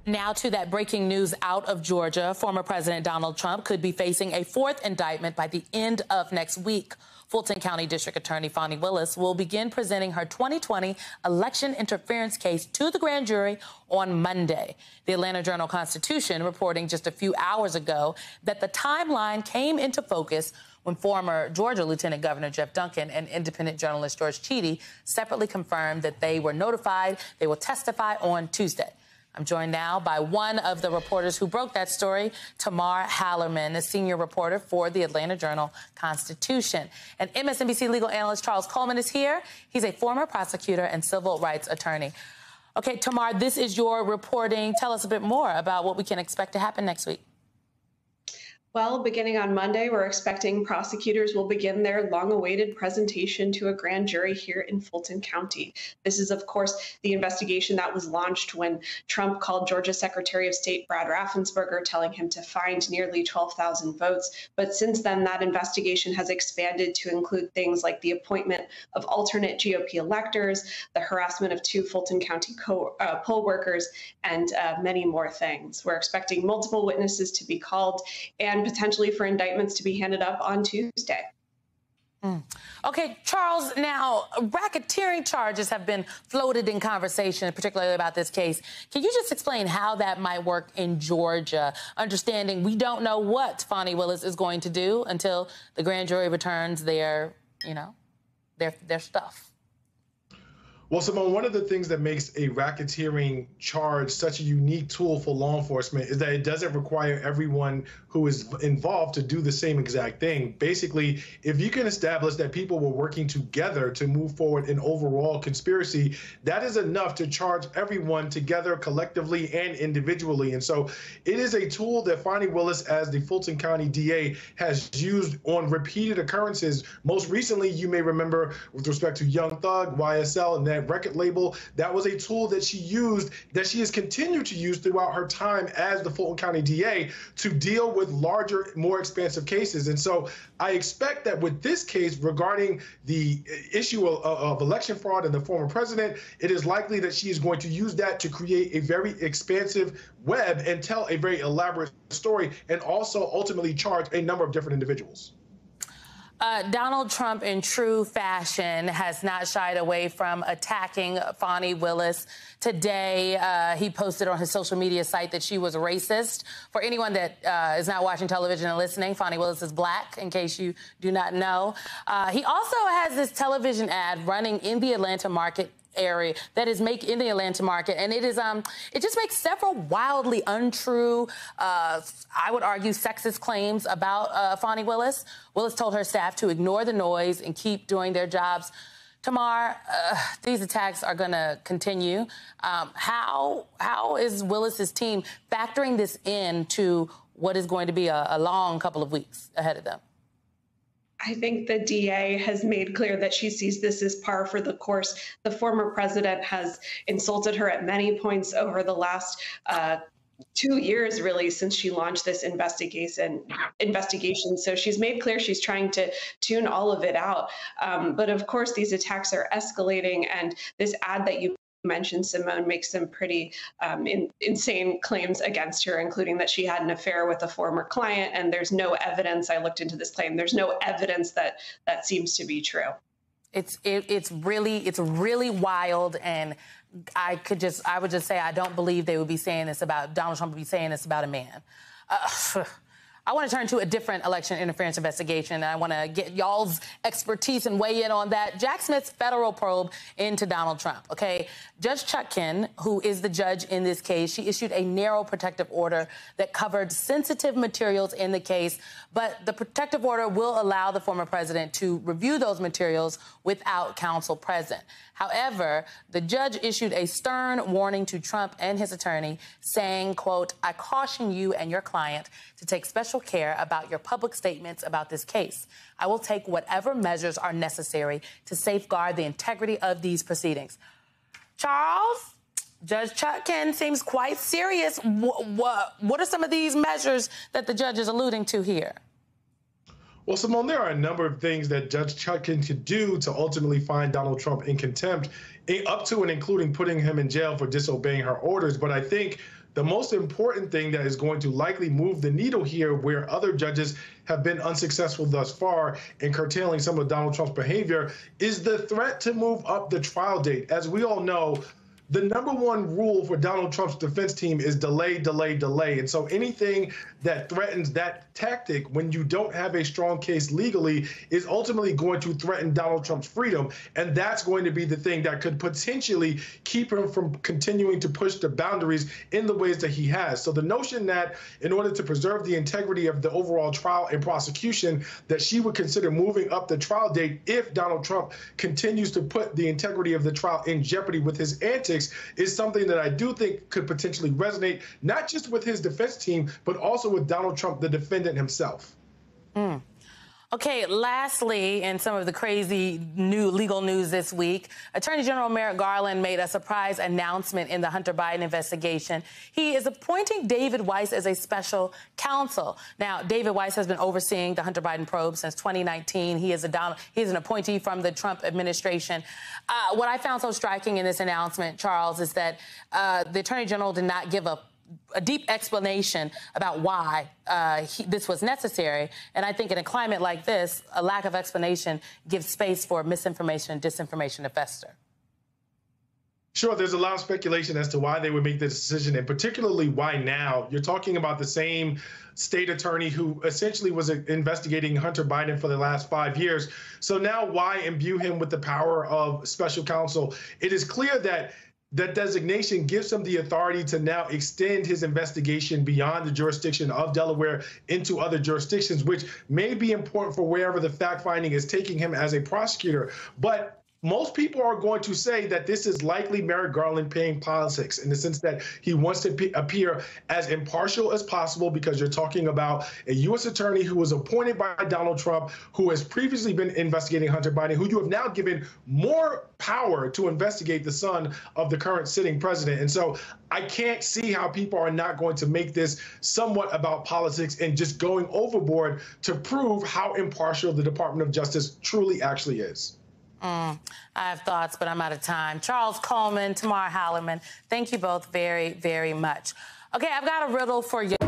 Now to that breaking news out of Georgia. Former President Donald Trump could be facing a fourth indictment by the end of next week. Fulton County District Attorney Fani Willis will begin presenting her 2020 election interference case to the grand jury on Monday. The Atlanta Journal-Constitution reporting just a few hours ago that the timeline came into focus when former Georgia Lieutenant Governor Jeff Duncan and independent journalist George Chidi separately confirmed that they were notified they will testify on Tuesday. I'm joined now by one of the reporters who broke that story, Tamar Hallerman, a senior reporter for the Atlanta Journal-Constitution. And MSNBC legal analyst Charles Coleman is here. He's a former prosecutor and civil rights attorney. Okay, Tamar, this is your reporting. Tell us a bit more about what we can expect to happen next week. Well, beginning on Monday, we're expecting prosecutors will begin their long-awaited presentation to a grand jury here in Fulton County. This is, of course, the investigation that was launched when Trump called Georgia Secretary of State Brad Raffensperger, telling him to find nearly 12,000 votes. But since then, that investigation has expanded to include things like the appointment of alternate GOP electors, the harassment of two Fulton County poll workers, and many more things. We're expecting multiple witnesses to be called and potentially for indictments to be handed up on Tuesday. Okay, Charles, now racketeering charges have been floated in conversation, particularly about this case. Can you just explain how that might work in Georgia? Understanding we don't know what Fani Willis is going to do until the grand jury returns their stuff. Well, Simone, one of the things that makes a racketeering charge such a unique tool for law enforcement is that it doesn't require everyone who is involved to do the same exact thing. Basically, if you can establish that people were working together to move forward an overall conspiracy, that is enough to charge everyone together collectively and individually. And so it is a tool that Fani Willis, as the Fulton County DA, has used on repeated occurrences. Most recently, you may remember with respect to Young Thug, YSL, and that record label, that was a tool that she used, that she has continued to use throughout her time as the Fulton County DA to deal with larger, more expansive cases. And so I expect that with this case regarding the issue of election fraud and the former president, it is likely that she is going to use that to create a very expansive web and tell a very elaborate story and also ultimately charge a number of different individuals. Donald Trump, in true fashion, has not shied away from attacking Fani Willis. Today, he posted on his social media site that she was racist. For anyone that is not watching television and listening, Fani Willis is black, in case you do not know. He also has this television ad running in the Atlanta market area that is in the Atlanta market, and it just makes several wildly untrue, I would argue, sexist claims about Fani Willis. Willis told her staff to ignore the noise and keep doing their jobs. Tamar, these attacks are going to continue. How is Willis's team factoring this into what is going to be a long couple of weeks ahead of them? I think the DA has made clear that she sees this as par for the course. The former president has insulted her at many points over the last 2 years, really, since she launched this investigation. So she's made clear she's trying to tune all of it out. But of course, these attacks are escalating, and this ad that you mentioned, Simone, makes some pretty insane claims against her, including that she had an affair with a former client, and there's no evidence. I looked into this claim. There's no evidence that seems to be true. It's really wild, and I would just say I don't believe they would be saying this about Donald Trump would be saying this about a man. I want to turn to a different election interference investigation, and I want to get y'all's expertise and weigh in on that. Jack Smith's federal probe into Donald Trump, okay? Judge Chutkan, who is the judge in this case, she issued a narrow protective order that covered sensitive materials in the case, but the protective order will allow the former president to review those materials without counsel present. However, the judge issued a stern warning to Trump and his attorney saying, quote, "I caution you and your client to take special care about your public statements about this case. I will take whatever measures are necessary to safeguard the integrity of these proceedings." Charles, Judge Chutkan seems quite serious. What are some of these measures that the judge is alluding to here? Well, Simone, there are a number of things that Judge Chutkan could do to ultimately find Donald Trump in contempt, up to and including putting him in jail for disobeying her orders. But I think the most important thing that is going to likely move the needle here, where other judges have been unsuccessful thus far in curtailing some of Donald Trump's behavior, is the threat to move up the trial date. As we all know, the number one rule for Donald Trump's defense team is delay, delay, delay. And so anything that threatens that tactic when you don't have a strong case legally is ultimately going to threaten Donald Trump's freedom. And that's going to be the thing that could potentially keep him from continuing to push the boundaries in the ways that he has. So the notion that in order to preserve the integrity of the overall trial and prosecution, that she would consider moving up the trial date if Donald Trump continues to put the integrity of the trial in jeopardy with his antics, is something that I do think could potentially resonate, not just with his defense team, but also with Donald Trump, the defendant himself. Okay, lastly, in some of the crazy new legal news this week, Attorney General Merrick Garland made a surprise announcement in the Hunter Biden investigation. He is appointing David Weiss as a special counsel. Now, David Weiss has been overseeing the Hunter Biden probe since 2019. He is an appointee from the Trump administration. What I found so striking in this announcement, Charles, is that the Attorney General did not give a deep explanation about why this was necessary. And I think in a climate like this, a lack of explanation gives space for misinformation and disinformation to fester. Sure, there's a lot of speculation as to why they would make this decision, and particularly why now. You're talking about the same state attorney who essentially was investigating Hunter Biden for the last 5 years. So now why imbue him with the power of special counsel? It is clear that that designation gives him the authority to now extend his investigation beyond the jurisdiction of Delaware into other jurisdictions, which may be important for wherever the fact-finding is taking him as a prosecutor. But most people are going to say that this is likely Merrick Garland playing politics, in the sense that he wants to appear as impartial as possible, because you're talking about a U.S. attorney who was appointed by Donald Trump, who has previously been investigating Hunter Biden, who you have now given more power to investigate the son of the current sitting president. And so I can't see how people are not going to make this somewhat about politics and just going overboard to prove how impartial the Department of Justice truly actually is. I have thoughts, but I'm out of time. Charles Coleman, Tamar Hallerman, thank you both very, very much. Okay, I've got a riddle for you.